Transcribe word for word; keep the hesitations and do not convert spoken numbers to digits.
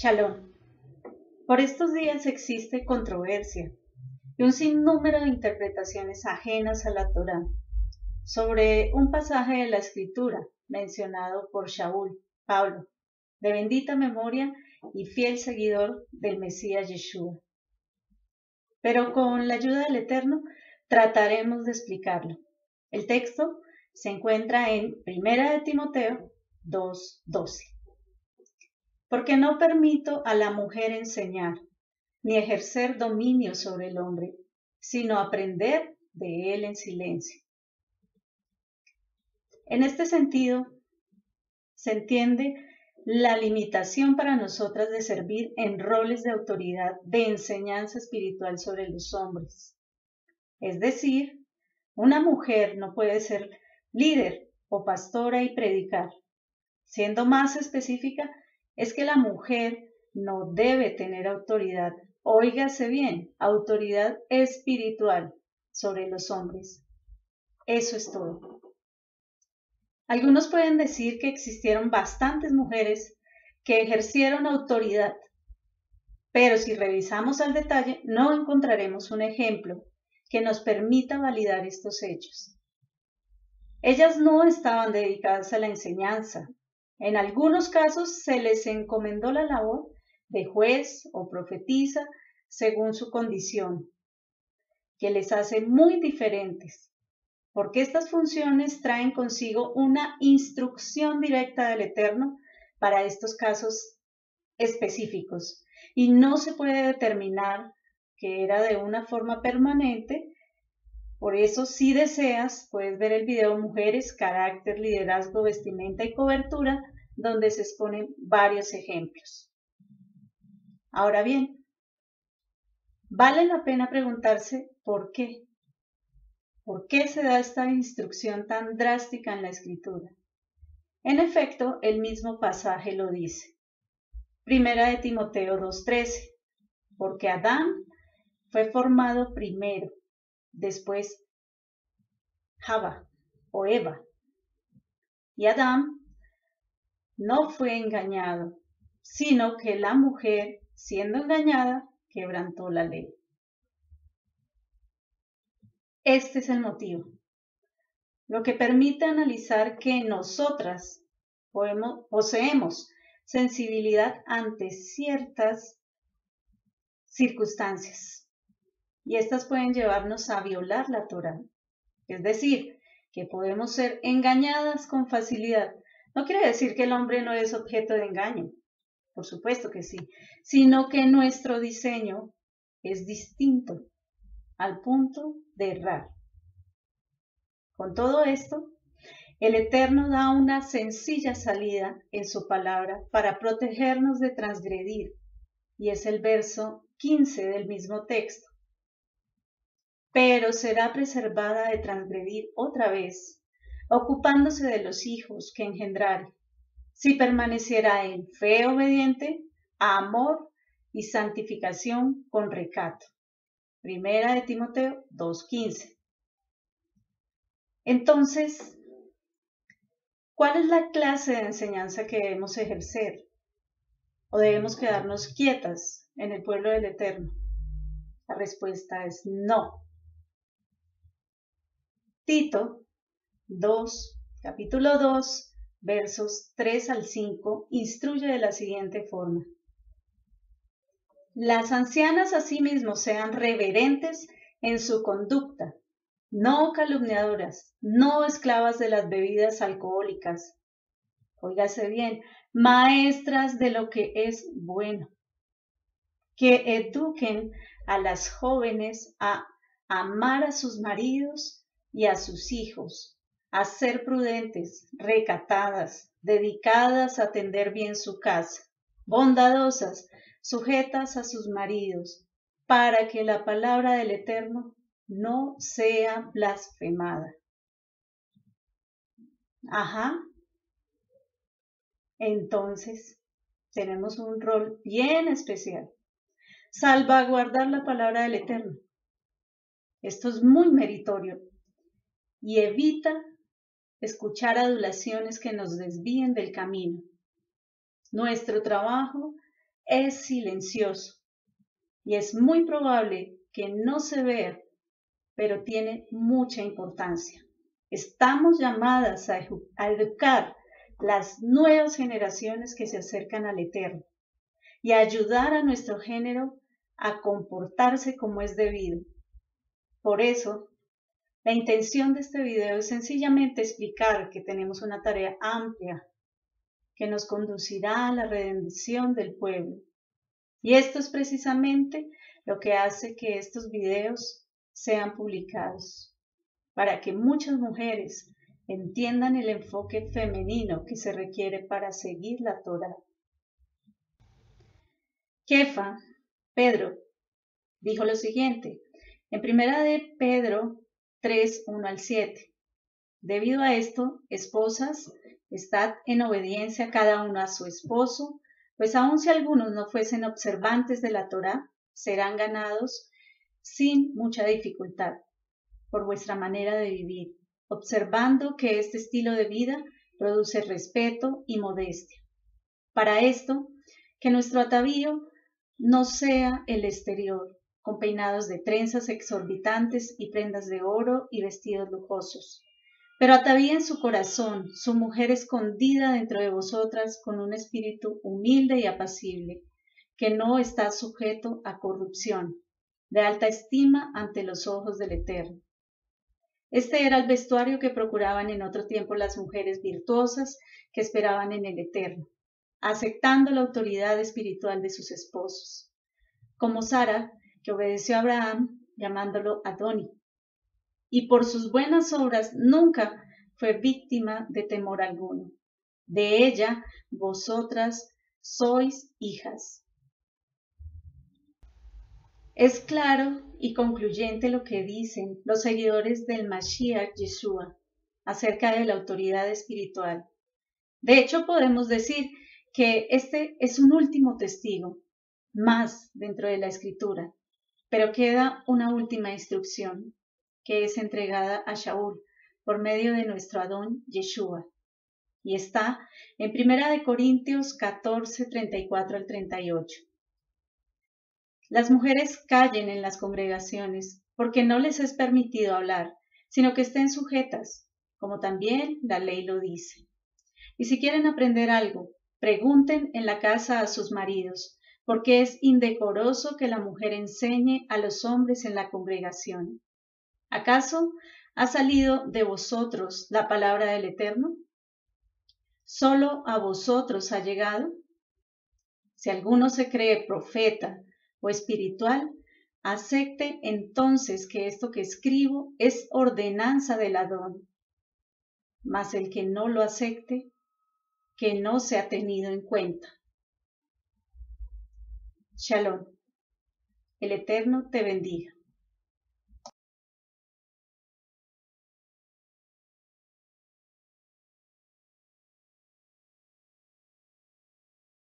Shalom. Por estos días existe controversia y un sinnúmero de interpretaciones ajenas a la Torá sobre un pasaje de la Escritura mencionado por Shaul, Pablo, de bendita memoria y fiel seguidor del Mesías Yeshua. Pero con la ayuda del Eterno trataremos de explicarlo. El texto se encuentra en Primera de Timoteo dos doce. Porque no permito a la mujer enseñar, ni ejercer dominio sobre el hombre, sino aprender de él en silencio. En este sentido, se entiende la limitación para nosotras de servir en roles de autoridad de enseñanza espiritual sobre los hombres. Es decir, una mujer no puede ser líder o pastora y predicar. Siendo más específica, es que la mujer no debe tener autoridad, óigase bien, autoridad espiritual sobre los hombres. Eso es todo. Algunos pueden decir que existieron bastantes mujeres que ejercieron autoridad, pero si revisamos al detalle no encontraremos un ejemplo que nos permita validar estos hechos. Ellas no estaban dedicadas a la enseñanza. En algunos casos se les encomendó la labor de juez o profetisa según su condición, que les hace muy diferentes, porque estas funciones traen consigo una instrucción directa del Eterno para estos casos específicos, y no se puede determinar que era de una forma permanente. Por eso, si deseas, puedes ver el video Mujeres, Carácter, Liderazgo, Vestimenta y Cobertura, donde se exponen varios ejemplos. Ahora bien, vale la pena preguntarse por qué. ¿Por qué se da esta instrucción tan drástica en la Escritura? En efecto, el mismo pasaje lo dice. Primera de Timoteo dos trece. Porque Adán fue formado primero, después Java o Eva. Y Adán no fue engañado, sino que la mujer, siendo engañada, quebrantó la ley. Este es el motivo, lo que permite analizar que nosotras podemos, poseemos sensibilidad ante ciertas circunstancias, y estas pueden llevarnos a violar la Torá. Es decir, que podemos ser engañadas con facilidad. No quiere decir que el hombre no es objeto de engaño, por supuesto que sí, sino que nuestro diseño es distinto al punto de errar. Con todo esto, el Eterno da una sencilla salida en su palabra para protegernos de transgredir, y es el verso quince del mismo texto. Pero será preservada de transgredir otra vez, ocupándose de los hijos que engendrare, si permaneciera en fe obediente, a amor y santificación con recato. Primera de Timoteo dos quince. Entonces, ¿cuál es la clase de enseñanza que debemos ejercer? ¿O debemos quedarnos quietas en el pueblo del Eterno? La respuesta es no. Tito dos, capítulo dos, versos tres al cinco, instruye de la siguiente forma. Las ancianas asimismo sean reverentes en su conducta, no calumniadoras, no esclavas de las bebidas alcohólicas. Óigase bien, maestras de lo que es bueno, que eduquen a las jóvenes a amar a sus maridos y a sus hijos, a ser prudentes, recatadas, dedicadas a atender bien su casa, bondadosas, sujetas a sus maridos, para que la palabra del Eterno no sea blasfemada. Ajá. Entonces, tenemos un rol bien especial. Salvaguardar la palabra del Eterno. Esto es muy meritorio y evita escuchar adulaciones que nos desvíen del camino. Nuestro trabajo es silencioso y es muy probable que no se vea, pero tiene mucha importancia. Estamos llamadas a, a educar las nuevas generaciones que se acercan al Eterno y a ayudar a nuestro género a comportarse como es debido. Por eso, la intención de este video es sencillamente explicar que tenemos una tarea amplia que nos conducirá a la redención del pueblo. Y esto es precisamente lo que hace que estos videos sean publicados, para que muchas mujeres entiendan el enfoque femenino que se requiere para seguir la Torá. Kefa, Pedro, dijo lo siguiente, en primera de Pedro tres, uno al siete. Debido a esto, esposas, estad en obediencia cada uno a su esposo, pues aun si algunos no fuesen observantes de la Torá, serán ganados sin mucha dificultad por vuestra manera de vivir, observando que este estilo de vida produce respeto y modestia. Para esto, que nuestro atavío no sea el exterior, con peinados de trenzas exorbitantes y prendas de oro y vestidos lujosos, pero atavíen su corazón, su mujer escondida dentro de vosotras con un espíritu humilde y apacible, que no está sujeto a corrupción, de alta estima ante los ojos del Eterno. Este era el vestuario que procuraban en otro tiempo las mujeres virtuosas que esperaban en el Eterno, aceptando la autoridad espiritual de sus esposos, como Sara, que obedeció a Abraham llamándolo Adoni, y por sus buenas obras nunca fue víctima de temor alguno. De ella vosotras sois hijas. Es claro y concluyente lo que dicen los seguidores del Mashiach Yeshua acerca de la autoridad espiritual. De hecho, podemos decir que este es un último testigo más dentro de la Escritura, pero queda una última instrucción que es entregada a Shaul por medio de nuestro Adón Yeshua, y está en Primera de Corintios catorce, treinta y cuatro al treinta y ocho. Las mujeres callen en las congregaciones, porque no les es permitido hablar, sino que estén sujetas, como también la ley lo dice. Y si quieren aprender algo, pregunten en la casa a sus maridos, porque es indecoroso que la mujer enseñe a los hombres en la congregación. ¿Acaso ha salido de vosotros la palabra del Eterno? ¿Solo a vosotros ha llegado? Si alguno se cree profeta o espiritual, acepte entonces que esto que escribo es ordenanza del Adón. Mas el que no lo acepte, que no se ha tenido en cuenta. Shalom. El Eterno te bendiga.